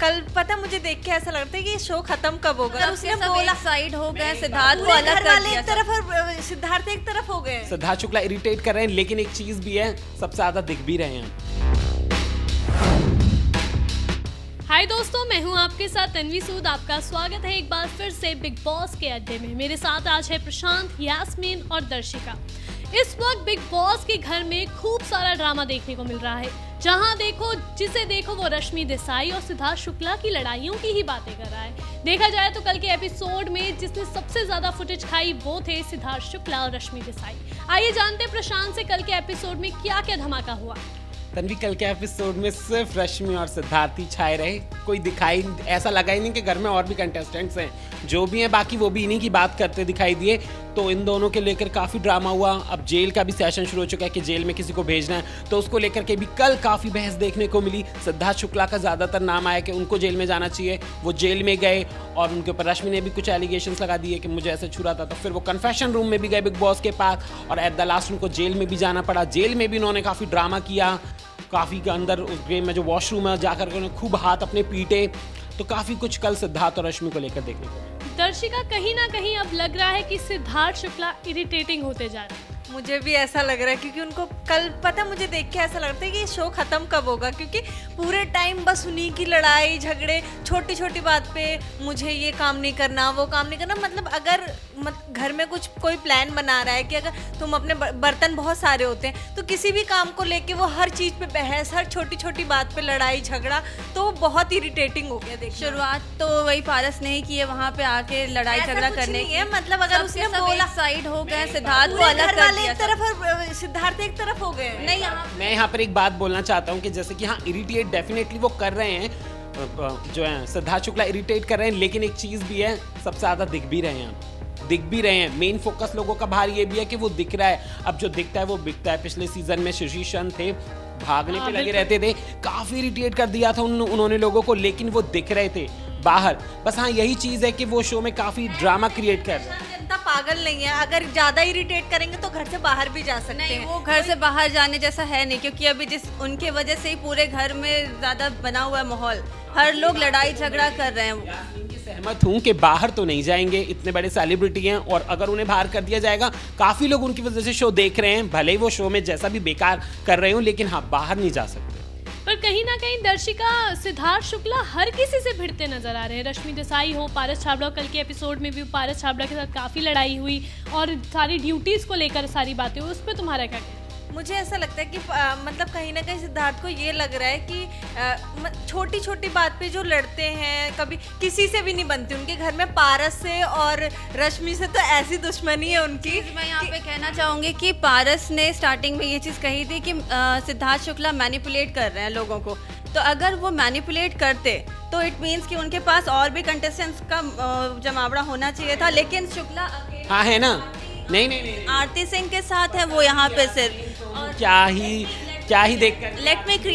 कल पता मुझे देख के ऐसा लगता है कि शो खत्म कब होगा। उसने बोला साइड हो गए, सिद्धार्थ को अलग कर दिया, एक तरफ और सिद्धार्थ एक तरफ हो गए। सिद्धार्थ शुक्ला इरिटेट कर रहे हैं, लेकिन एक चीज भी है, सबसे ज्यादा दिख भी रहे हैं। हाय दोस्तों, मैं हूं आपके साथ तन्वी सूद। आपका स्वागत है एक बार फिर से बिग बॉस के अड्डे में। मेरे साथ आज है प्रशांत, यास्मीन और दर्शिका। इस वक्त बिग बॉस के घर में खूब सारा ड्रामा देखने को मिल रहा है। जहां देखो जिसे देखो वो रश्मि देसाई और सिद्धार्थ शुक्ला की लड़ाइयों की ही बातें कर रहा है। देखा जाए तो कल के एपिसोड में जिसने सबसे ज्यादा फुटेज खाई वो थे सिद्धार्थ शुक्ला और रश्मि देसाई। आइए जानते प्रशांत से कल के एपिसोड में क्या क्या धमाका हुआ। तन्वी, कल के एपिसोड में सिर्फ रश्मि और सिद्धार्थ ही छाए रहे। कोई दिखाई ऐसा लगा ही नहीं कि घर में और भी कंटेस्टेंट्स हैं। जो भी हैं बाकी वो भी इन्हीं की बात करते दिखाई दिए। तो इन दोनों के लेकर काफ़ी ड्रामा हुआ। अब जेल का भी सेशन शुरू हो चुका है कि जेल में किसी को भेजना है, तो उसको लेकर के भी कल काफ़ी बहस देखने को मिली। सिद्धार्थ शुक्ला का ज़्यादातर नाम आया कि उनको जेल में जाना चाहिए। वो जेल में गए और उनके ऊपर रश्मि ने भी कुछ एलिगेशंस लगा दिए कि मुझे ऐसे छुरा था। तो फिर वो कन्फेशन रूम में भी गए बिग बॉस के पास और एट द लास्ट उनको जेल में भी जाना पड़ा। जेल में भी उन्होंने काफ़ी ड्रामा किया। काफ़ी के अंदर उस गेम में जो वॉशरूम है जाकर के उन्होंने खूब हाथ अपने पीटे। तो काफ़ी कुछ कल सिद्धार्थ और रश्मि को लेकर देखने को। दर्शिका, कहीं ना कहीं अब लग रहा है कि सिद्धार्थ शुक्ला इरिटेटिंग होते जा रहे हैं। मुझे भी ऐसा लग रहा है क्योंकि उनको कल पता मुझे देख के ऐसा लगता है कि शो खत्म कब होगा, क्योंकि पूरे टाइम बस उन्हीं की लड़ाई झगड़े, छोटी छोटी बात पे मुझे ये काम नहीं करना वो काम नहीं करना। मतलब अगर घर में कुछ कोई प्लान बना रहा है कि अगर तुम अपने बर्तन बहुत सारे होते हैं तो किसी भी काम को लेके वो हर चीज़ पे बहस, हर छोटी छोटी बात पे लड़ाई झगड़ा, तो बहुत इरिटेटिंग हो गया। देख शुरुआत तो वही पारस ने ही की है, वहाँ पे आके लड़ाई झगड़ा करने की। मतलब अगर उसने बोला साइड हो गए, सिद्धार्थ को अलग कर दिया, एक तरफ और सिद्धार्थ एक तरफ हो गए। नहीं, मैं यहाँ पर एक बात बोलना चाहता हूँ कि जैसे कि हाँ, इरिटेट डेफिनेटली वो कर रहे हैं, जो है सिद्धार्थ शुक्ला इरिटेट कर रहे हैं, लेकिन एक चीज़ भी है, सबसे ज़्यादा दिख भी रहे हैं। मेन फोकस लोगों का बाहर ये भी है कि वो दिख रहा है। अब जो दिखता है वो बिकता है। पिछले सीजन में सुशीशन थे, भागने पे लगे रहते थे, काफ़ी इरिटेट कर दिया था उन्होंने लोगों को, लेकिन वो दिख रहे थे बाहर। बस हाँ, यही चीज़ है कि वो शो में काफ़ी ड्रामा क्रिएट कर रहे हैं। जनता पागल नहीं है, अगर ज़्यादा इरिटेट करेंगे तो घर से बाहर भी जा सकते हैं। वो घर से बाहर जाने जैसा है नहीं, क्योंकि अभी जिस उनके वजह से ही पूरे घर में ज़्यादा बना हुआ है माहौल, हर लोग लड़ाई झगड़ा कर रहे हैं। सहमत हूँ कि बाहर तो नहीं जाएंगे, इतने बड़े सेलिब्रिटी हैं, और अगर उन्हें बाहर कर दिया जाएगा, काफ़ी लोग उनकी वजह से शो देख रहे हैं, भले ही वो शो में जैसा भी बेकार कर रहे हो, लेकिन हाँ, बाहर नहीं जा सकते। पर कहीं ना कहीं दर्शिका, सिद्धार्थ शुक्ला हर किसी से भिड़ते नजर आ रहे हैं। रश्मि देसाई हो, पारस छाबड़ा, कल के एपिसोड में भी पारस छाबड़ा के साथ काफ़ी लड़ाई हुई और सारी ड्यूटीज़ को लेकर सारी बातें हुई। उस पर तुम्हारा क्या कहना? मुझे ऐसा लगता है कि मतलब कहीं ना कहीं सिद्धार्थ को ये लग रहा है कि छोटी छोटी बात पे जो लड़ते हैं, कभी किसी से भी नहीं बनती उनके घर में। पारस से और रश्मि से तो ऐसी दुश्मनी है उनकी। मैं यहाँ पे कहना चाहूँगी कि पारस ने स्टार्टिंग में ये चीज़ कही थी कि सिद्धार्थ शुक्ला मैनिपुलेट कर रहे हैं लोगों को। तो अगर वो मैनिपुलेट करते तो इट मीन्स कि उनके पास और भी कंटेस्टेंट्स का जमावड़ा होना चाहिए था, लेकिन शुक्ला हाँ है ना, नहीं आरती सिंह के साथ है वो यहाँ पे सिर्फ। क्या ही देख कर। लेट मी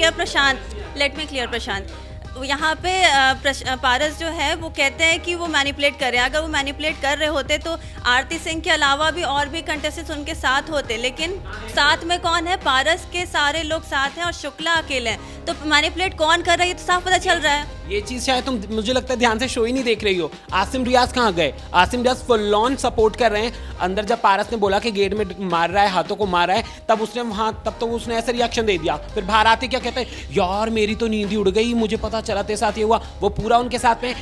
क्लियर प्रशांत, यहाँ पे पारस जो है वो कहते हैं कि वो मैनिपुलेट कर रहे हैं। अगर वो मैनिपुलेट कर रहे होते तो आरती सिंह के अलावा भी और भी कंटेस्टेंट्स उनके साथ होते, लेकिन साथ में कौन है? पारस के सारे लोग साथ हैं और शुक्ला अकेले हैं। तो मैनिपुलेट कौन कर रहा है ये तो साफ पता चल रहा है। ये चीज़ शायद तुम, मुझे लगता है, ध्यान से शो ही नहीं देख रही हो। आसिम रियाज कहाँ गए? Asim Riaz full on support कर रहे हैं। अंदर जब पारस ने बोला कि गेट में मार रहा है, हाथों को मार रहा है, तब उसने ऐसा रिएक्शन दे दिया। फिर बाहर आते क्या कहते हैं, यार मेरी तो नींद ही उड़ गई, मुझे पता चला तेरे साथ ये हुआ। वो पूरा उनके साथ में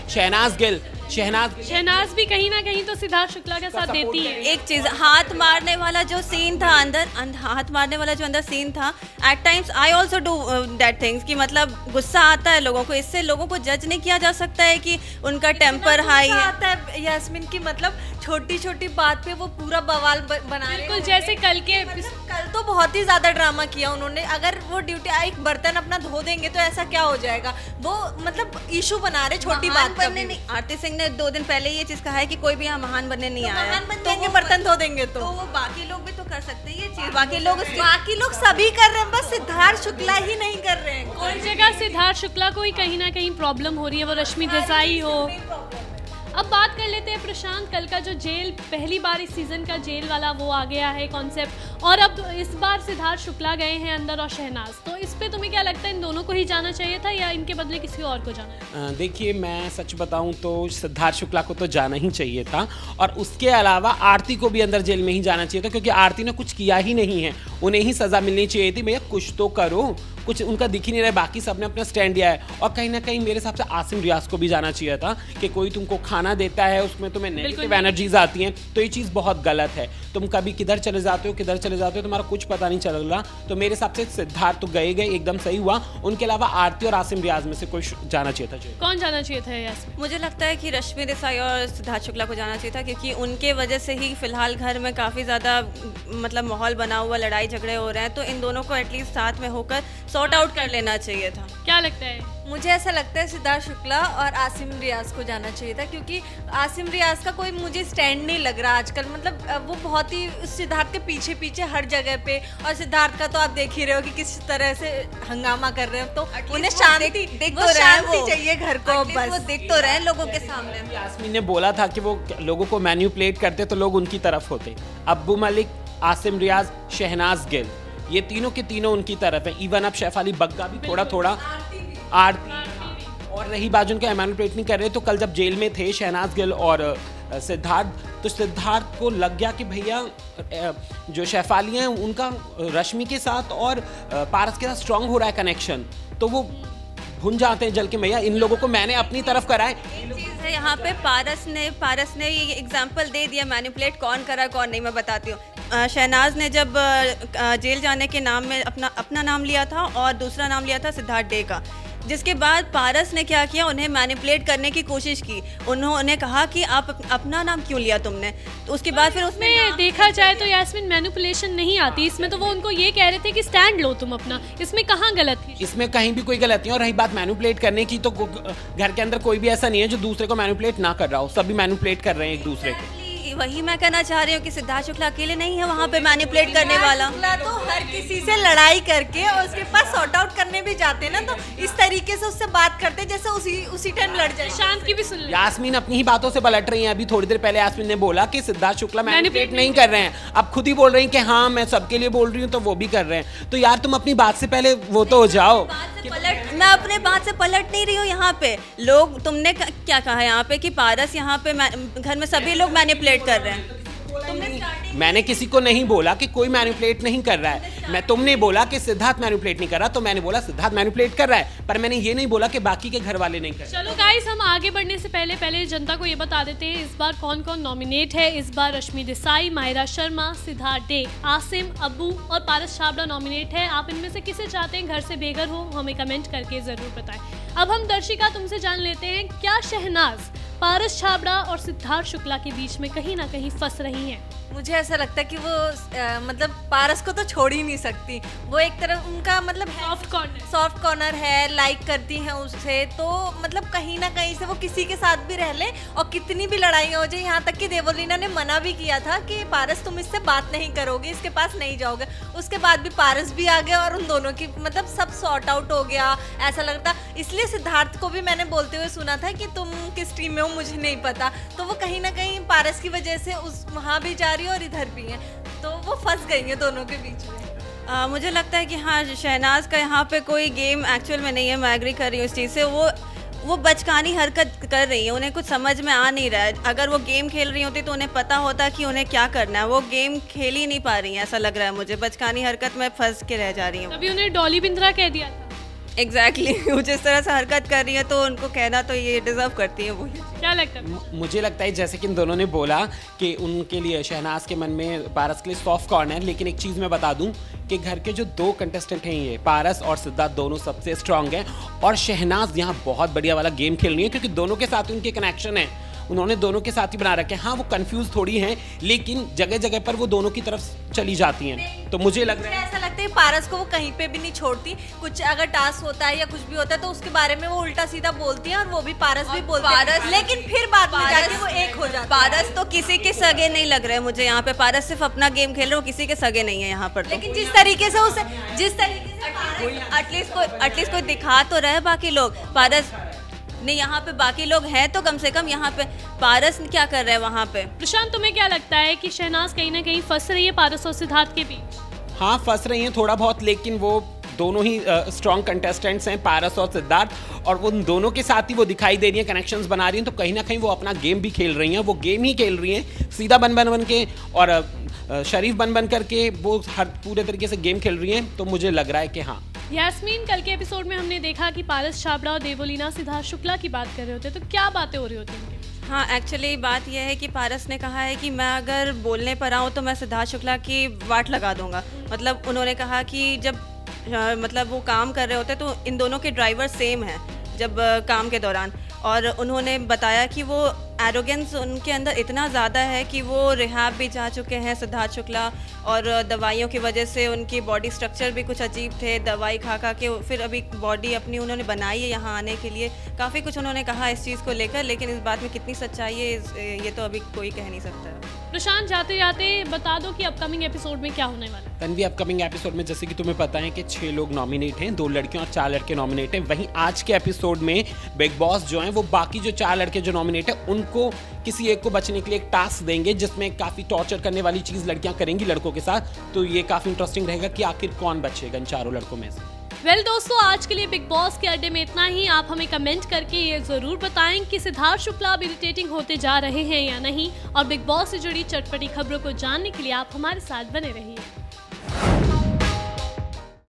शहनाज भी कहीं ना कहीं तो सिद्धार्थ शुक्ला के साथ देती है। एक चीज, हाथ मारने वाला जो सीन था हाथ मारने वाला जो अंदर सीन था, at times I also do that things, कि मतलब गुस्सा आता है लोगों को। इससे लोगों को जज नहीं किया जा सकता है कि उनका टेम्पर हाई है। आता है यास्मीन की, मतलब छोटी छोटी बात पे वो पूरा बवाल बना रहे हैं। बिल्कुल, जैसे कल तो बहुत ही ज्यादा ड्रामा किया उन्होंने। अगर वो ड्यूटी एक बर्तन अपना धो देंगे तो ऐसा क्या हो जाएगा, वो मतलब इशू बना रहे छोटी बात बनने नहीं। आरती सिंह ने 2 दिन पहले ये चीज कहा है कि कोई भी यहाँ महान बनने नहीं आया। महान बन जाएंगे, बर्तन धो देंगे तो वो बाकी लोग भी तो कर सकते हैं ये चीज। बाकी लोग सभी कर रहे हैं, बस सिद्धार्थ शुक्ला ही नहीं कर रहे हैं। कोई जगह सिद्धार्थ शुक्ला को ही कहीं ना कहीं प्रॉब्लम हो रही है, वो रश्मि देसाई हो। अब बात कर लेते हैं प्रशांत, कल का जो जेल, पहली बार इस सीजन का जेल वाला वो आ गया है कॉन्सेप्ट, और अब इस बार सिद्धार्थ शुक्ला गए हैं अंदर और शहनाज, तो इस पे तुम्हें क्या लगता है, इन दोनों को ही जाना चाहिए था या इनके बदले किसी और को जाना? देखिए, मैं सच बताऊं तो सिद्धार्थ शुक्ला को तो जाना ही चाहिए था, और उसके अलावा आरती को भी अंदर जेल में ही जाना चाहिए था, क्योंकि आरती ने कुछ किया ही नहीं है, उन्हें ही सजा मिलनी चाहिए थी। भैया कुछ तो करो, कुछ उनका दिख ही नहीं रहा है, बाकी सबने अपना स्टैंड लिया है। और कहीं ना कहीं मेरे हिसाब से आसिम रियाज को भी जाना चाहिए था कि कोई तुमको खाना देता है, उसमें तुम्हें नेगेटिव एनर्जीज आती हैं, तो ये चीज़ बहुत गलत है। तुम कभी किधर चले जाते हो तुम्हारा कुछ पता नहीं चल रहा। तो मेरे हिसाब से सिद्धार्थ तो गए एकदम सही हुआ, उनके अलावा आरती और आसिम रियाज में से कोई जाना चाहिए था। कौन जाना चाहिए था यास्मीन? मुझे लगता है कि रश्मि देसाई और सिद्धार्थ शुक्ला को जाना चाहिए था, क्योंकि उनके वजह से ही फिलहाल घर में काफ़ी ज़्यादा मतलब माहौल बना हुआ, लड़ाई झगड़े हो रहे हैं, तो इन दोनों को एटलीस्ट साथ में होकर सॉर्ट आउट कर लेना चाहिए था। क्या लगता है? मुझे ऐसा लगता है सिद्धार्थ शुक्ला और आसिम रियाज को जाना चाहिए था, क्योंकि आसिम रियाज का कोई मुझे स्टैंड नहीं लग रहा आजकल। मतलब वो बहुत ही सिद्धार्थ के पीछे पीछे हर जगह पे, और सिद्धार्थ का तो आप देख ही रहे हो कि किस तरह से हंगामा कर रहे हो, तो उन्हें शांति चाहिए घर को, बस वो दिख तो रहे लोगों के सामने। यास्मीन ने बोला था कि वो लोगों को मैन्युपुलेट करते तो लोग उनकी तरफ होते। अब्बू मलिक, आसिम रियाज, शहनाज गिल, ये तीनों के तीनों उनकी तरफ है। इवन अब शेफाली बग्गा भी थोड़ा आरती, और रही बात उनका मैनिपुलेट नहीं कर रहे, तो कल जब जेल में थे शहनाज गिल और सिद्धार्थ, तो सिद्धार्थ को लग गया कि भैया जो शेफाली हैं उनका रश्मि के साथ और पारस के साथ स्ट्रांग हो रहा है कनेक्शन, तो वो भुन जाते हैं जल के, भैया इन लोगों को मैंने अपनी तरफ कराए। चीज़ है यहाँ पे, पारस ने ये एग्जाम्पल दे दिया मैनिपुलेट कौन करा कौन नहीं। मैं बताती हूँ, शहनाज ने जब जेल जाने के नाम में अपना नाम लिया था और दूसरा नाम लिया था सिद्धार्थ डे का, जिसके बाद पारस ने क्या किया, उन्हें मैनिपुलेट करने की कोशिश की। उन्होंने कहा कि आप अपना नाम क्यों लिया तुमने, तो उसके बाद फिर उसमें देखा जाए तो यास्मीन मैनिपुलेशन नहीं आती इसमें, तो वो उनको ये कह रहे थे कि स्टैंड लो तुम अपना, इसमें कहाँ गलत थी? इसमें कहीं भी कोई गलत नहीं। और रही बात मैनिपुलेट करने की, तो घर के अंदर कोई भी ऐसा नहीं है जो दूसरे को मैनिपुलेट ना कर रहा हो, सभी मैनिपुलेट कर रहे हैं एक दूसरे को। वही मैं कहना चाह रही हूँ कि सिद्धार्थ शुक्ला अकेले नहीं है वहाँ पे मैनिपुलेट करने वाला। तो हर किसी से लड़ाई करके और उसके पास सॉर्ट आउट करने भी जाते हैं ना, तो इस तरीके से उससे बात करते जैसे उसी टाइम लड़ जाए। शांत की भी सुन लो। यास्मीन अपनी ही बातों से पलट रही हैं। अभी थोड़ी देर पहले यास्मीन ने बोला कि सिद्धार्थ शुक्ला मैनिपुलेट नहीं कर रहे हैं, अब खुद ही बोल रही हैं कि हाँ मैं सबके लिए बोल रही हूँ, तो वो भी कर रहे हैं। तो यार तुम अपनी बात से पहले वो तो हो जाओ। मैं अपने बात से पलट नहीं रही हूँ। यहाँ पे लोग, तुमने क्या कहा यहाँ पे कि पारस यहाँ पे घर में सभी लोग मैनिपुलेट कर रहे हैं। मैंने किसी को नहीं बोला कि कोई मैनिपुलेट नहीं कर रहा है, तुमने बोला कि सिद्धार्थ मैनिपुलेट नहीं कर रहा, तो मैंने बोला सिद्धार्थ मैनिपुलेट कर रहा है, पर मैंने ये नहीं बोला कि बाकी के घर वाले नहीं कर रहे। चलो गाइस, हम आगे बढ़ने से पहले जनता को ये बता देते हैं इस बार कौन कौन नॉमिनेट है। इस बार रश्मि देसाई, माहिरा शर्मा, सिद्धार्थ डे, आसिम, अब्बू और पारस छाबड़ा नॉमिनेट है। आप इनमें से किसे चाहते हैं घर से बेघर हो, हमें कमेंट करके जरूर बताएं। अब हम दर्शिका तुमसे जान लेते हैं, क्या शहनाज पारस छाबड़ा और सिद्धार्थ शुक्ला के बीच में कहीं ना कहीं फंस रही हैं? मुझे ऐसा लगता है कि वो मतलब पारस को तो छोड़ ही नहीं सकती। वो एक तरफ उनका मतलब सॉफ्ट कॉर्नर है, लाइक करती हैं उससे, तो मतलब कहीं ना कहीं से वो किसी के साथ भी रह ले और कितनी भी लड़ाइयाँ हो जाए। यहाँ तक कि देवोलीना ने मना भी किया था कि पारस तुम इससे बात नहीं करोगे, इसके पास नहीं जाओगे। उसके बाद भी पारस भी आ गया और उन दोनों की मतलब सब सॉर्ट आउट हो गया ऐसा लगता। इसलिए सिद्धार्थ को भी मैंने बोलते हुए सुना था कि तुम किस टीम में हो मुझे नहीं पता, तो वो कहीं ना कहीं पारस की वजह से वहाँ भी जा रही है और इधर भी है, तो वो फंस गई है दोनों के बीच में। मुझे लगता है कि हाँ, शहनाज का यहाँ पे कोई गेम एक्चुअल में नहीं है। मैं एग्री कर रही हूँ इस चीज़ से। वो बचकानी हरकत कर रही है, उन्हें कुछ समझ में आ नहीं रहा है। अगर वो गेम खेल रही होती तो उन्हें पता होता कि उन्हें क्या करना है। वो गेम खेल ही नहीं पा रही है, ऐसा लग रहा है मुझे। बचकानी हरकत में फंस के रह जा रही हूँ। अभी उन्हें डॉली बिंद्रा कह दिया था। एग्जैक्टली वो जिस तरह से हरकत कर रही है तो उनको कहना तो ये डिजर्व करती है। वो क्या लगता है? मुझे लगता है जैसे कि इन दोनों ने बोला कि उनके लिए शहनाज के मन में पारस के लिए सॉफ्ट कॉर्नर, लेकिन एक चीज़ मैं बता दूं कि घर के जो दो कंटेस्टेंट हैं, ये पारस और सिद्धार्थ, दोनों सबसे स्ट्रांग हैं और शहनाज यहाँ बहुत बढ़िया वाला गेम खेल रही है, क्योंकि दोनों के साथ उनके कनेक्शन है, उन्होंने दोनों के साथ ही बना रखे हैं। हाँ वो कंफ्यूज थोड़ी हैं, लेकिन जगह जगह पर वो दोनों की तरफ चली जाती हैं। तो मुझे लग रहा है, ऐसा लगता है पारस को वो कहीं पे भी नहीं छोड़ती। कुछ अगर टास्क होता है या कुछ भी होता है तो उसके बारे में वो उल्टा सीधा बोलती है और वो भी पारस भी बोलती है, लेकिन फिर बाद में जाके वो एक हो जाता है। पारस तो किसी के सगे नहीं लग रहे मुझे यहाँ पे। पारस सिर्फ अपना गेम खेल रहे, वो किसी के सगे नहीं है यहाँ पर। लेकिन जिस तरीके से एटलीस्ट कोई दिखा तो रहे बाकी लोग। पारस नहीं, यहाँ पे बाकी लोग हैं तो कम से कम यहाँ पे पारस क्या कर रहे हैं वहाँ पे? प्रशांत, तुम्हें क्या लगता है कि शहनाज कहीं ना कहीं फंस रही है पारस और सिद्धार्थ के बीच? हाँ, फंस रही हैं थोड़ा बहुत, लेकिन वो दोनों ही स्ट्रॉन्ग कंटेस्टेंट्स हैं, पारस और सिद्धार्थ, और उन दोनों के साथ ही वो दिखाई दे रही हैं, कनेक्शंस बना रही हैं, तो कहीं ना कहीं वो अपना गेम भी खेल रही हैं। वो गेम ही खेल रही हैं, सीधा बन के और शरीफ बन करके वो हर पूरे तरीके से गेम खेल रही हैं। तो मुझे लग रहा है कि हाँ। यास्मीन, कल के एपिसोड में हमने देखा कि पारस छाबड़ा और देवोलीना सिद्धार्थ शुक्ला की बात कर रहे होते, तो क्या बातें हो रही होती हैं? हाँ, एक्चुअली बात यह है कि पारस ने कहा है कि मैं अगर बोलने पर आऊँ तो मैं सिद्धार्थ शुक्ला की वाट लगा दूंगा। मतलब उन्होंने कहा कि जब मतलब वो काम कर रहे होते तो इन दोनों के ड्राइवर सेम हैं जब काम के दौरान, और उन्होंने बताया कि वो एरोगेंस उनके अंदर इतना ज़्यादा है कि वो रिहाब भी जा चुके हैं सिद्धार्थ शुक्ला, और दवाइयों की वजह से उनकी बॉडी स्ट्रक्चर भी कुछ अजीब थे, दवाई खा के फिर अभी बॉडी अपनी उन्होंने बनाई है यहाँ आने के लिए। काफ़ी कुछ उन्होंने कहा इस चीज़ को लेकर, लेकिन इस बात में कितनी सच्चाई है ये तो अभी कोई कह नहीं सकता। प्रशांत, जाते जाते बता दो कि अपकमिंग एपिसोड में क्या होने वाला है? तन्वी, अपकमिंग एपिसोड में जैसे कि तुम्हें पता है कि 6 लोग नॉमिनेट हैं, 2 लड़कियां और 4 लड़के नॉमिनेट हैं। वहीं आज के एपिसोड में बिग बॉस जो हैं वो बाकी जो 4 लड़के जो नॉमिनेट हैं उनको किसी एक को बचने के लिए एक टास्क देंगे, जिसमें काफ़ी टॉर्चर करने वाली चीज़ लड़कियां करेंगी लड़कों के साथ। तो ये काफ़ी इंटरेस्टिंग रहेगा कि आखिर कौन बचेगा इन 4 लड़कों में से। वेल दोस्तों, आज के लिए बिग बॉस के अड्डे में इतना ही। आप हमें कमेंट करके ये जरूर बताएं कि सिद्धार्थ शुक्ला अब इरिटेटिंग होते जा रहे हैं या नहीं, और बिग बॉस से जुड़ी चटपटी खबरों को जानने के लिए आप हमारे साथ बने रहिए।